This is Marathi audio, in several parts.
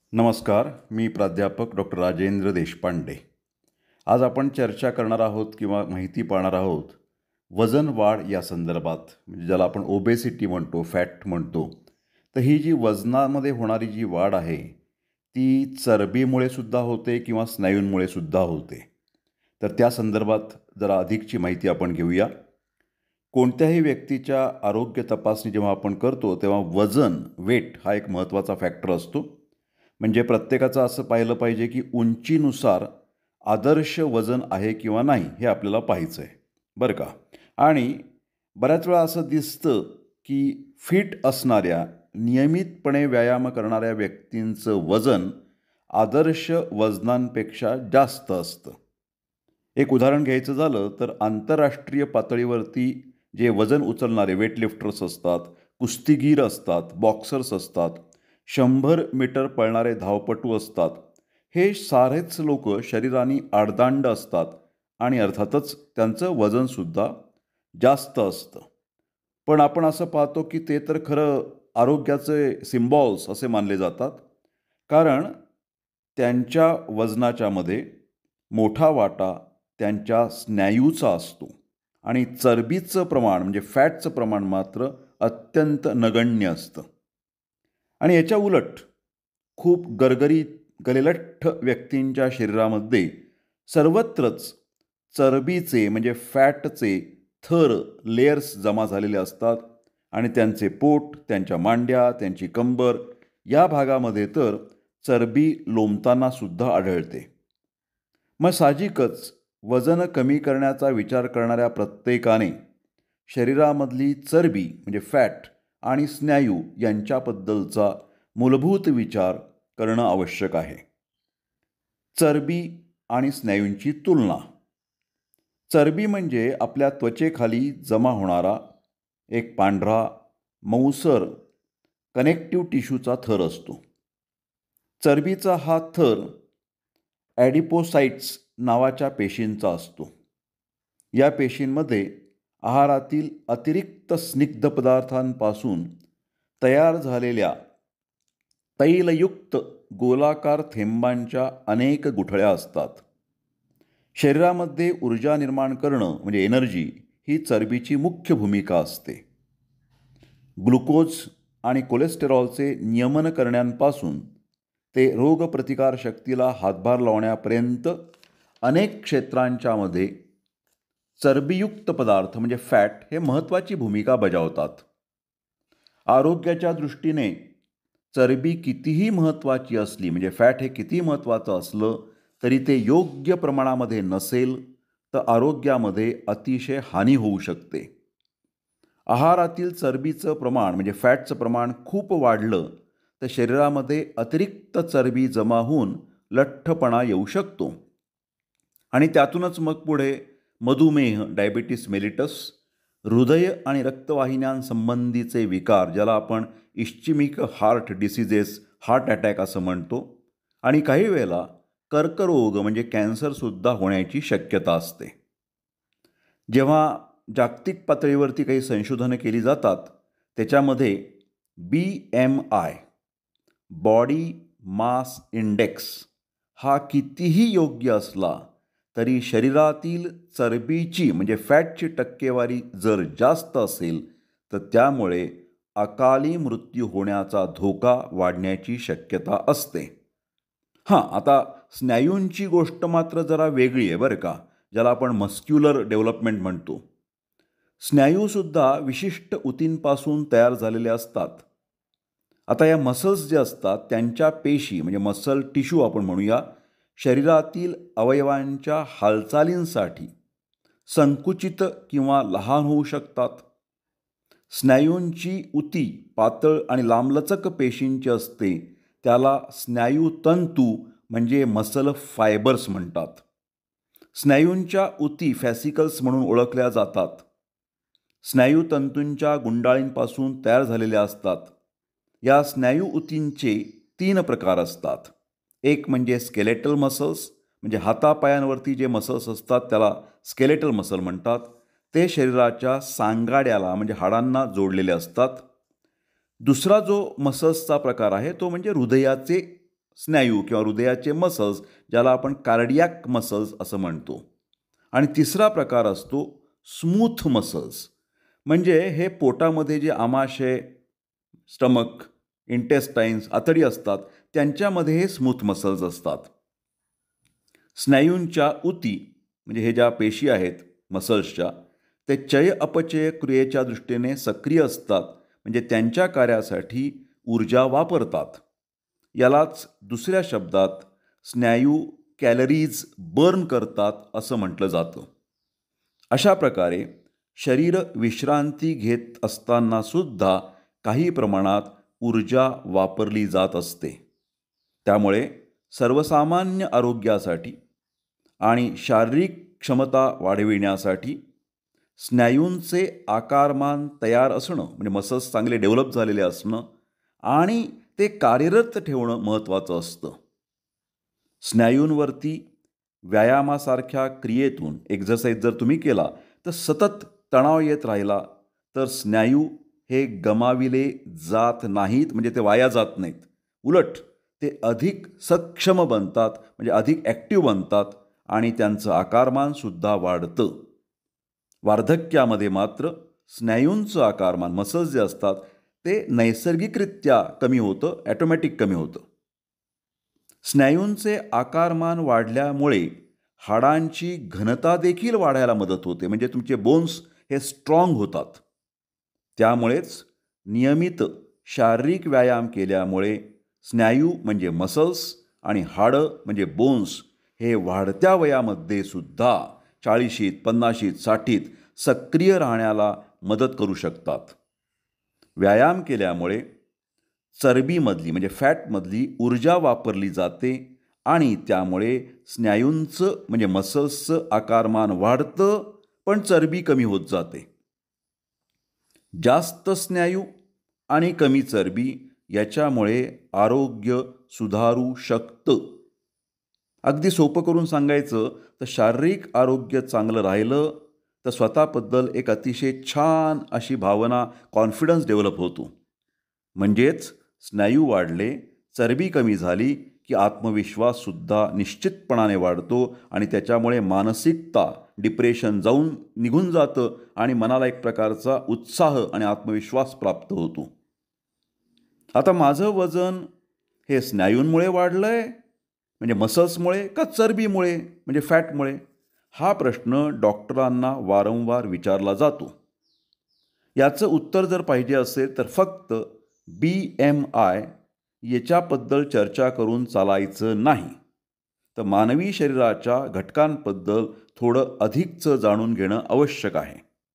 नमस्कार. मी प्राध्यापक डॉक्टर राजेंद्र देशपांडे. आज आपण चर्चा करणार आहोत किंवा माहिती पाहणार आहोत वजन वाढ या संदर्भात, म्हणजे ज्याला आपण ओबेसिटी म्हणतो, फॅट म्हणतो. तर ही जी वजनामध्ये होणारी जी वाढ आहे ती चरबीमुळे सुद्धा होते किंवा स्नायूंमुळे सुद्धा होते. तर त्या संदर्भात जरा अधिकची माहिती आपण घेऊया. कोणत्याही व्यक्तीच्या आरोग्य तपासणी जेव्हा आपण करतो तेव्हा वजन, वेट हा एक महत्त्वाचा फॅक्टर असतो. म्हणजे प्रत्येकाचं असं पाहिलं पाहिजे की उंचीनुसार आदर्श वजन आहे किंवा नाही हे आपल्याला पाहायचं आहे, बरं का. आणि बऱ्याच वेळा असं दिसतं की फिट असणाऱ्या, नियमितपणे व्यायाम करणाऱ्या व्यक्तींचं वजन आदर्श वजनांपेक्षा जास्त असतं. एक उदाहरण घ्यायचं झालं तर आंतरराष्ट्रीय पातळीवरती जे वजन उचलणारे वेटलिफ्टर्स असतात, कुस्तीगीर असतात, बॉक्सर्स असतात, 100 मीटर पळणारे धावपटू असतात, हे सारेच लोक शरीराने आडदांड असतात आणि अर्थातच त्यांचं वजनसुद्धा जास्त असतं. पण आपण असं पाहतो की ते तर खरं आरोग्याचे सिम्बॉल्स असे मानले जातात, कारण त्यांच्या वजनाच्यामध्ये मोठा वाटा त्यांच्या स्नायूचा असतो आणि चरबीचं प्रमाण म्हणजे फॅटचं प्रमाण मात्र अत्यंत नगण्य असतं. आणि याच्या उलट खूप गरगरीत, गलिलठ्ठ व्यक्तींच्या शरीरामध्ये सर्वत्रच चरबीचे म्हणजे फॅटचे थर, लेयर्स जमा झालेले असतात आणि त्यांचे पोट, त्यांच्या मांड्या, त्यांची कंबर या भागामध्ये तर चरबी लोंबताना सुद्धा आढळते. मग साहजिकच वजन कमी करण्याचा विचार करणाऱ्या प्रत्येकाने शरीरामधली चरबी म्हणजे फॅट आणि स्नायू यांच्याबद्दलचा मूलभूत विचार करणं आवश्यक आहे. चरबी आणि स्नायूंची तुलना. चरबी म्हणजे आपल्या त्वचेखाली जमा होणारा एक पांढरा, मऊसर कनेक्टिव्ह टिश्यूचा थर असतो. चरबीचा हा थर ॲडिपोसाइट्स नावाच्या पेशींचा असतो. या पेशींमध्ये आहारातील अतिरिक्त स्निग्ध पदार्थांपासून तयार झालेल्या तैलयुक्त गोलाकार थेंबांच्या अनेक गुठळ्या असतात. शरीरामध्ये ऊर्जा निर्माण करणं म्हणजे एनर्जी ही चरबीची मुख्य भूमिका असते. ग्लुकोज आणि कोलेस्टेरॉलचे नियमन करण्यापासून ते रोगप्रतिकारशक्तीला हातभार लावण्यापर्यंत अनेक क्षेत्रांच्यामध्ये चरबीयुक्त पदार्थ म्हणजे फॅट हे महत्त्वाची भूमिका बजावतात. आरोग्याच्या दृष्टीने चरबी कितीही महत्त्वाची असली, म्हणजे फॅट हे किती महत्त्वाचं असलं तरी ते योग्य प्रमाणामध्ये नसेल तर आरोग्यामध्ये अतिशय हानी होऊ शकते. आहारातील चरबीचं प्रमाण म्हणजे फॅटचं प्रमाण खूप वाढलं तर शरीरामध्ये अतिरिक्त चरबी जमा होऊन लठ्ठपणा येऊ शकतो आणि त्यातूनच मग पुढे मधुमेह, डायबिटीस मेलिटस, हृदय आणि रक्तवाहिन्यांसंबंधीचे विकार, ज्याला आपण ischemic heart diseases, heart attack असं म्हणतो, आणि काही वेळेला कर्करोग म्हणजे कॅन्सरसुद्धा होण्याची शक्यता असते. जेव्हा जागतिक पातळीवरती काही संशोधनं केली जातात त्याच्यामध्ये BMI, बॉडी मास इंडेक्स, हा कितीही योग्य असला तरी शरीरातील चरबीची म्हणजे फॅटची टक्केवारी जर जास्त असेल तर त्यामुळे अकाली मृत्यू होण्याचा धोका वाढण्याची शक्यता असते. आता स्नायूंची गोष्ट मात्र जरा वेगळी आहे बरं का, ज्याला आपण मस्क्युलर डेव्हलपमेंट म्हणतो. स्नायूसुद्धा विशिष्ट ऊतींपासून तयार झालेले असतात. आता या मसल्स जे असतात त्यांच्या पेशी म्हणजे मसल टिश्यू आपण म्हणूया, शरीरातील अवयवांच्या हालचालींसाठी संकुचित किंवा लहान होऊ शकतात. स्नायूंची ऊती पातळ आणि लांबलचक पेशींची असते, त्याला स्नायुतंतू म्हणजे मसल फायबर्स म्हणतात. स्नायूंच्या ऊती फॅसिकल्स म्हणून ओळखल्या जातात. स्नायुतंतूंच्या गुंडाळींपासून तयार झालेल्या असतात. या स्नायू ऊतींचे 3 प्रकार असतात. एक म्हणजे स्केलेटल मसल्स, म्हणजे हातापायांवरती जे मसल्स असतात त्याला स्केलेटल मसल म्हणतात. ते शरीराच्या सांगाड्याला म्हणजे हाडांना जोडलेले असतात. दुसरा जो मसल्सचा प्रकार आहे तो म्हणजे हृदयाचे स्नायू किंवा हृदयाचे मसल्स, ज्याला आपण कार्डियाक मसल्स असं म्हणतो. आणि तिसरा प्रकार असतो स्मूथ मसल्स. म्हणजे हे पोटामध्ये जे आमाशय, स्टमक, इंटेस्टाईन्स, आतडी असतात, त्यांच्यामध्ये हे स्मूथ मसल्स असतात. स्नायूंच्या उती म्हणजे हे ज्या पेशी आहेत मसल्सच्या, ते चय अपचय क्रियेच्या दृष्टीने सक्रिय असतात. म्हणजे त्यांच्या कार्यासाठी ऊर्जा वापरतात. यालाच दुसऱ्या शब्दात स्नायू कॅलरीज बर्न करतात असं म्हटलं जातं. अशा प्रकारे शरीर विश्रांती घेत असताना सुद्धा काही प्रमाणात ऊर्जा वापरली जात असते. त्यामुळे सर्वसामान्य आरोग्यासाठी आणि शारीरिक क्षमता वाढविण्यासाठी स्नायूंचे आकारमान तयार असणं, म्हणजे मसल्स चांगले डेव्हलप झालेले असणं आणि ते कार्यरत ठेवणं महत्त्वाचं असतं. स्नायूंवरती व्यायामासारख्या क्रियेतून एक्झरसाईज जर तुम्ही केला तर सतत तणाव येत राहिला तर स्नायू हे गमाविले जात नाहीत, म्हणजे ते वाया जात नाहीत. उलट ते अधिक सक्षम बनतात, म्हणजे अधिक ॲक्टिव्ह बनतात आणि त्यांचं आकारमानसुद्धा वाढतं. वार्धक्यामध्ये मात्र स्नायूंचं आकारमान, मसल्स जे असतात, ते नैसर्गिकरित्या कमी होतं, ॲटोमॅटिक कमी होतं. स्नायूंचे आकारमान वाढल्यामुळे हाडांची घनता देखील वाढायला मदत होते, म्हणजे तुमचे बोन्स हे स्ट्रॉंग होतात. त्यामुळेच नियमित शारीरिक व्यायाम केल्यामुळे स्नायू म्हणजे मसल्स आणि हाडं म्हणजे बोन्स हे वाढत्या वयामध्ये सुद्धा 40शीत, 50शीत, 60शीत सक्रिय राहण्याला मदत करू शकतात. व्यायाम केल्यामुळे चरबीमधली म्हणजे फॅटमधली ऊर्जा वापरली जाते आणि त्यामुळे स्नायूंचं म्हणजे मसल्सचं आकारमान वाढतं, पण चरबी कमी होत जाते. जास्त स्नायू आणि कमी चरबी याच्यामुळे आरोग्य सुधारू शकतं. अगदी सोपं करून सांगायचं तर शारीरिक आरोग्य चांगलं राहिलं तर स्वतःबद्दल एक अतिशय छान अशी भावना, कॉन्फिडन्स डेव्हलप होतो. म्हणजेच स्नायू वाढले, चरबी कमी झाली की आत्मविश्वाससुद्धा निश्चितपणाने वाढतो आणि त्याच्यामुळे मानसिकता, डिप्रेशन निघून जातं आणि मनाला एक प्रकारचा उत्साह आणि आत्मविश्वास प्राप्त होतो. आता माझं वजन हे स्नायूंमुळे वाढलं आहे, म्हणजे मसल्समुळे का चरबीमुळे म्हणजे फॅटमुळे, हा प्रश्न डॉक्टरांना वारंवार विचारला जातो. याचं उत्तर जर पाहिजे असेल तर फक्त BMI याच्याबद्दल चर्चा करून चालायचं नाही, तर मानवी शरीराच्या घटकांबद्दल थोडं अधिकचं जाणून घेणं आवश्यक आहे.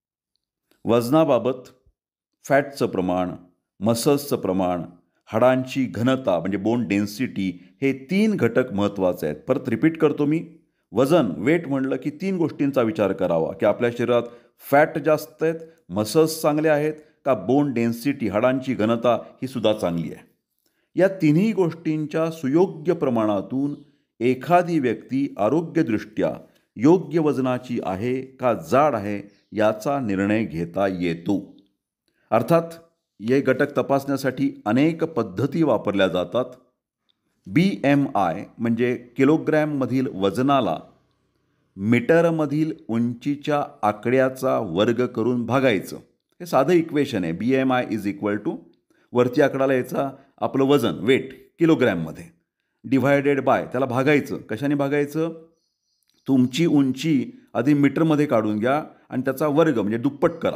वजनाबाबत फॅटचं प्रमाण, मसल्सचं प्रमाण, हाडांची घनता म्हणजे बोन डेन्सिटी हे 3 घटक महत्त्वाचे आहेत. परत रिपीट करतो मी, वजन वेट म्हणलं की 3 गोष्टींचा विचार करावा की आपल्या शरीरात फॅट जास्त आहेत, मसल्स चांगले आहेत का बोन डेन्सिटी हाडांची घनता ही सुद्धा चांगली आहे. या तिन्ही गोष्टींच्या सुयोग्य प्रमाणातून एखादी व्यक्ती आरोग्यदृष्ट्या योग्य वजनाची आहे का जाड आहे याचा निर्णय घेता येतो. अर्थात हे घटक तपासण्यासाठी अनेक पद्धती वापरल्या जातात. BMI म्हणजे किलोग्रॅममधील वजनाला मीटरमधील उंचीच्या आकड्याचा वर्ग करून भागायचं. हे साधं इक्वेशन आहे. BMI इज इक्वल टू वरती आकडाला याचा आपलं वजन वेट किलोग्रॅममध्ये डिव्हायडेड बाय त्याला भागायचं. कशाने भागायचं? तुमची उंची आधी मीटरमध्ये काढून घ्या आणि त्याचा वर्ग म्हणजे दुप्पट करा.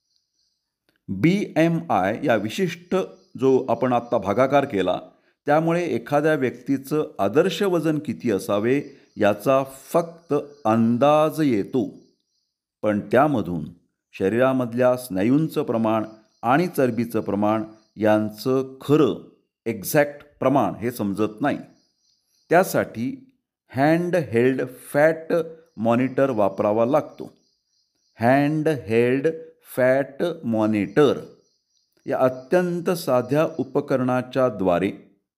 BMI या विशिष्ट जो आपण आत्ता भागाकार केला त्यामुळे एखाद्या व्यक्तीचं आदर्श वजन किती असावे याचा फक्त अंदाज येतो, पण त्यामधून शरीरामधल्या स्नायूंचं प्रमाण आणि चरबीचं प्रमाण यांचं खरं एक्झॅक्ट प्रमाण हे समजत नाही. त्यासाठी हँड हेल्ड फॅट मॉनिटर वापरावा लागतो. हँड हेल्ड फॅट मॉनिटर या अत्यंत साध्या उपकरणाच्या द्वारे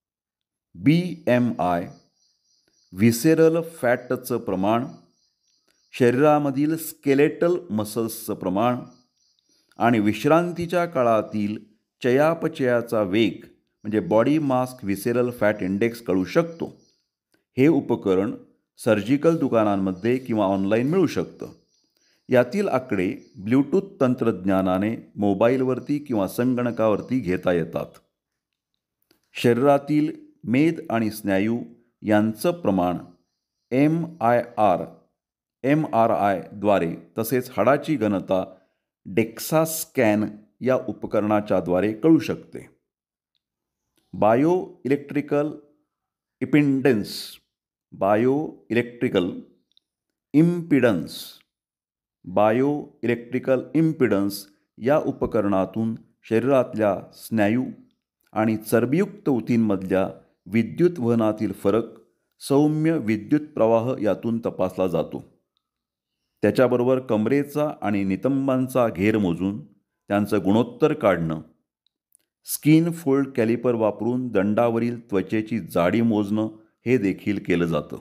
BMI, व्हिसेरल फॅटचं प्रमाण, शरीरामधील स्केलेटल मसल्सचं प्रमाण आणि विश्रांतीच्या काळातील चयापचयाचा वेग म्हणजे body mass visceral fat index कळू शकतो. हे उपकरण सर्जिकल दुकानांमध्ये किंवा ऑनलाईन मिळू शकतं. यातील आकडे ब्ल्यूटूथ तंत्रज्ञानाने मोबाईलवरती किंवा संगणकावरती घेता येतात. शरीरातील मेद आणि स्नायू यांचं प्रमाण MRI द्वारे तसेच हाडाची घनता डेक्सा स्कॅन या उपकरणाच्याद्वारे कळू शकते. बायो इलेक्ट्रिकल इम्पिडन्स या उपकरणातून शरीरातल्या स्नायू आणि चरबीयुक्त ऊतींमधल्या विद्युत वहनातील फरक, सौम्य विद्युत प्रवाह यातून तपासला जातो. त्याच्याबरोबर कमरेचा आणि नितंबांचा घेर मोजून त्यांचं गुणोत्तर काढणं, स्किन फोल्ड कॅलिपर वापरून दंडावरील त्वचेची जाडी मोजणं हे देखील केलं जातं.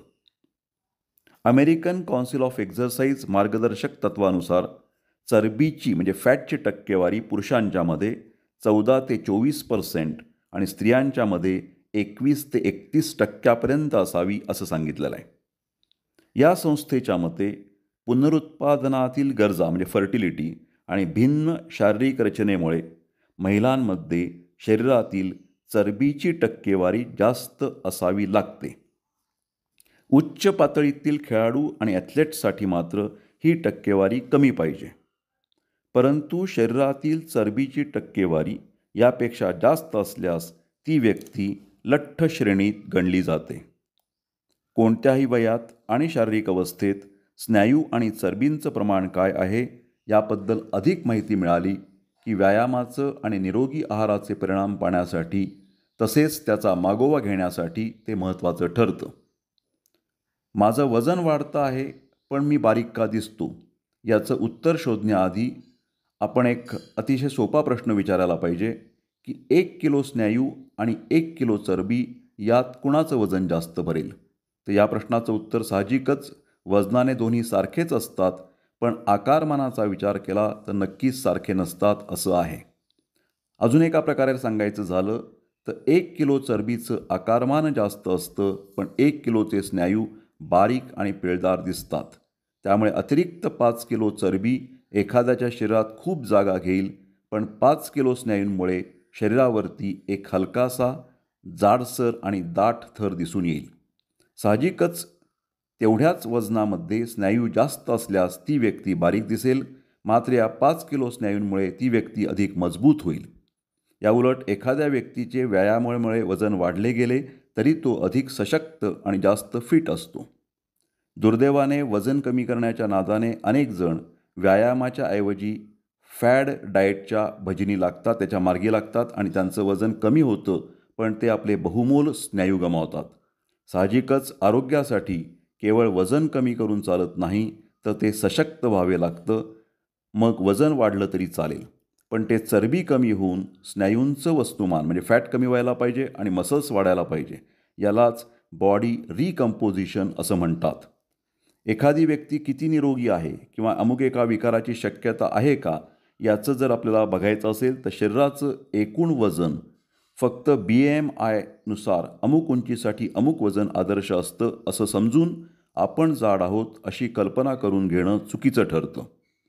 अमेरिकन काउन्सिल ऑफ एक्झरसाइज मार्गदर्शक तत्वानुसार चरबीची म्हणजे फॅटची टक्केवारी पुरुषांच्यामध्ये 14 ते 24% आणि स्त्रियांच्यामध्ये 21 ते 31% असावी असं सांगितलेलं आहे. या संस्थेच्या मते पुनरुत्पादनातील गरजा म्हणजे फर्टिलिटी आणि भिन्न शारीरिक रचनेमुळे महिलांमध्ये शरीरातील चरबीची टक्केवारी जास्त असावी लागते. उच्च पातळीतील खेळाडू आणि ॲथलेट्ससाठी मात्र ही टक्केवारी कमी पाहिजे. परंतु शरीरातील चरबीची टक्केवारी यापेक्षा जास्त असल्यास ती व्यक्ती लठ्ठ श्रेणीत गणली जाते. कोणत्याही वयात आणि शारीरिक अवस्थेत स्नायू आणि चरबींचं प्रमाण काय आहे याबद्दल अधिक माहिती मिळाली की व्यायामाचं आणि निरोगी आहाराचे परिणाम पाहण्यासाठी तसेच त्याचा मागोवा घेण्यासाठी ते महत्त्वाचं ठरतं. माझं वजन वाढतं आहे पण मी बारीक का दिसतो याचं उत्तर शोधण्याआधी आपण एक अतिशय सोपा प्रश्न विचारायला पाहिजे की 1 किलो स्नायू आणि 1 किलो चरबी यात कुणाचं वजन जास्त भरेल. तर या प्रश्नाचं उत्तर साहजिकच वजनाने दोन्ही सारखेच असतात, पण आकारमानाचा विचार केला तर नक्कीच सारखे नसतात असं आहे. अजून एका प्रकारे सांगायचं झालं तर 1 किलो चरबीचं आकारमान जास्त असतं पण 1 किलोचे स्नायू बारीक आणि पिळदार दिसतात. त्यामुळे अतिरिक्त 5 किलो चरबी एखाद्याच्या शरीरात खूप जागा घेईल, पण 5 किलो स्नायूंमुळे शरीरावरती एक हलकासा जाडसर आणि दाट थर दिसून येईल. साहजिकच तेवढ्याच वजनामध्ये स्नायू जास्त असल्यास ती व्यक्ती बारीक दिसेल, मात्र या 5 किलो स्नायूंमुळे ती व्यक्ती अधिक मजबूत होईल. याउलट एखाद्या व्यक्तीचे व्यायामामुळे वजन वाढले गेले तरी तो अधिक सशक्त आणि जास्त फिट असतो. दुर्दैवाने वजन कमी करण्याच्या नादाने अनेक जण व्यायामाच्या ऐवजी फॅड डाएटच्या भजनी लागतात, त्याच्या मार्गी लागतात आणि त्यांचं वजन कमी होतं, पण ते आपले बहुमोल स्नायू गमावतात. साहजिकच आरोग्यासाठी केवळ वजन कमी करून चालत नाही, तर ते सशक्त व्हावे लागतं. मग वजन वाढलं तरी चालेल, पण ते चरबी कमी होऊन स्नायूंचं वस्तुमान म्हणजे फॅट कमी व्हायला पाहिजे आणि मसल्स वाढायला पाहिजे. यालाच बॉडी रिकम्पोजिशन असं म्हणतात. एखादी व्यक्ती किती निरोगी आहे किंवा अमुक एका विकाराची शक्यता आहे का याचं जर आपल्याला बघायचं असेल तर शरीराचं एकूण वजन फक्त BMIनुसार अमुक उंचीसाठी अमुक वजन आदर्श असतं असं समजून आपण जाड आहोत अशी कल्पना करून घेणं चुकीचं ठरतं.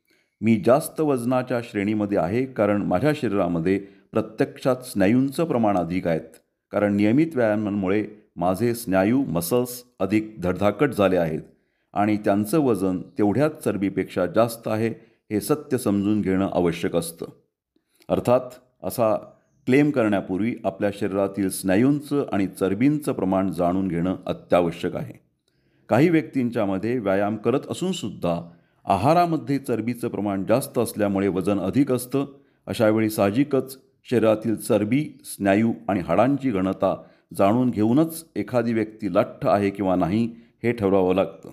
मी जास्त वजनाच्या श्रेणीमध्ये आहे कारण माझ्या शरीरामध्ये प्रत्यक्षात स्नायूंचं प्रमाण अधिक आहेत, कारण नियमित व्यायामांमुळे माझे स्नायू मसल्स अधिक धडधाकट झाले आहेत आणि त्यांचं वजन तेवढ्याच चरबीपेक्षा जास्त आहे हे सत्य समजून घेणं आवश्यक असतं. अर्थात असा क्लेम करण्यापूर्वी आपल्या शरीरातील स्नायूंचं आणि चरबींचं प्रमाण जाणून घेणं अत्यावश्यक आहे. काही व्यक्तींच्यामध्ये व्यायाम करत असूनसुद्धा आहारामध्ये चरबीचं प्रमाण जास्त असल्यामुळे वजन अधिक असतं. अशावेळी साहजिकच शरीरातील चरबी, स्नायू आणि हाडांची घनता जाणून घेऊनच एखादी व्यक्ती लठ्ठ आहे किंवा नाही हे ठरवावं लागतं.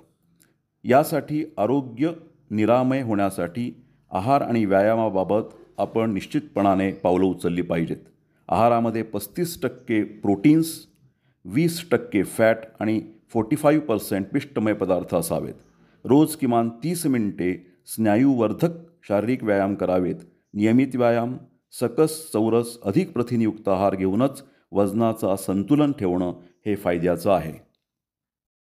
यासाठी आरोग्य निरामय होण्यासाठी आहार आणि व्यायामाबाबत आपण निश्चितपणाने पावलं उचलली पाहिजेत. आहारामध्ये 35% प्रोटीन्स, 20% फॅट आणि 45% पिष्टमय पदार्थ असावेत. रोज किमान 30 मिनिटे स्नायूवर्धक शारीरिक व्यायाम करावेत. नियमित व्यायाम, सकस, चौरस, अधिक प्रथिनयुक्त आहार घेऊनच वजनाचा संतुलन ठेवणं हे फायद्याचं आहे.